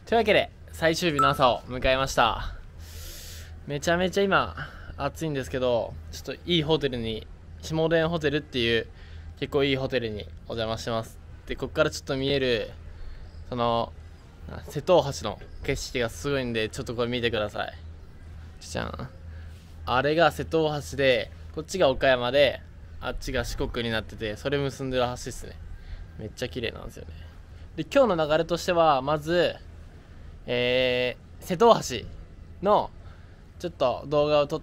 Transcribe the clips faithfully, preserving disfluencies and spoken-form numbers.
というわけで最終日の朝を迎えました。めちゃめちゃ今暑いんですけど、ちょっといいホテルに、下田ホテルっていう結構いいホテルにお邪魔してます。でここからちょっと見えるその瀬戸大橋の景色がすごいんで、ちょっとこれ見てください。じゃん、あれが瀬戸大橋で、こっちが岡山であっちが四国になってて、それ結んでる橋ですね。めっちゃ綺麗なんですよね。で今日の流れとしては、まずえー、瀬戸大橋のちょっと動画を撮って、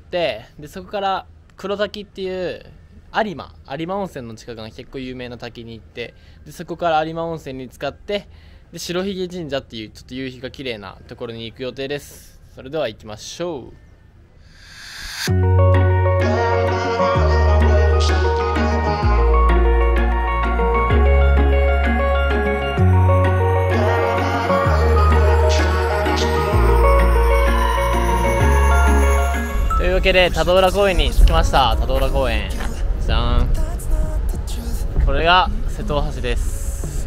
でそこから黒滝っていう有馬有馬温泉の近くの結構有名な滝に行って、でそこから有馬温泉に浸かって、で白髭神社っていうちょっと夕日が綺麗なところに行く予定です。それでは行きましょう。というわけで田道浦公園に着きました。田道浦公園、じゃん、これが瀬戸大橋です。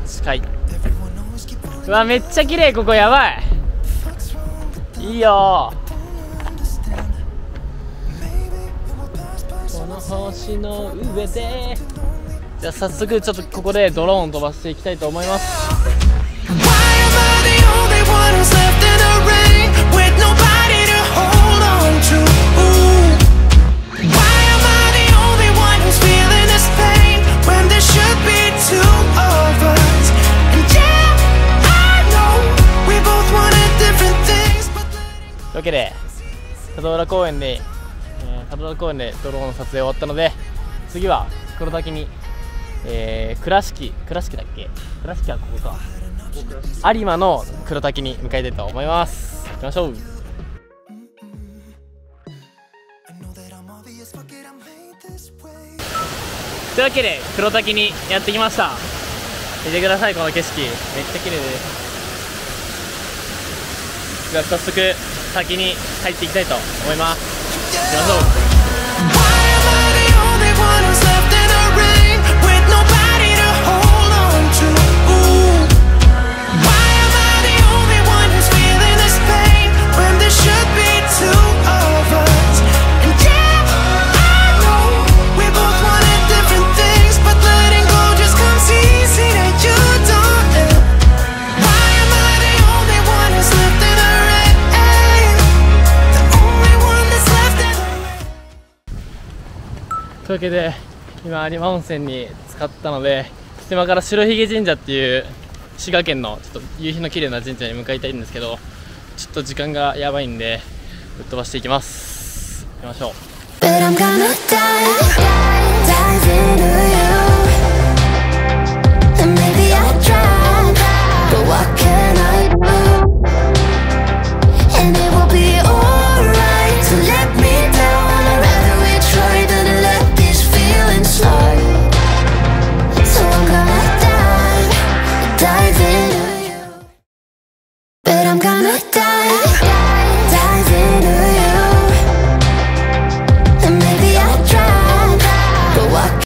近い。うわめっちゃ綺麗、ここやばい、いいよ。この星の上で、じゃあ早速ちょっとここでドローン飛ばしていきたいと思います。というわけで田道浦公園で、えー、田道浦公園でドローンの撮影終わったので、次は黒滝に、えー、倉敷倉敷だっけ倉敷はここか、有馬の黒滝に向かいたいと思います。行きましょう。というわけで黒滝にやってきました。見てください、この景色めっちゃ綺麗です。じゃあ早速先に入っていきたいと思います。行きましょう。というわけで今有馬温泉に浸かったので、今から白髭神社っていう滋賀県のちょっと夕日の綺麗な神社に向かいたいんですけど、ちょっと時間がやばいんでぶっ飛ばしていきます。行きましょう。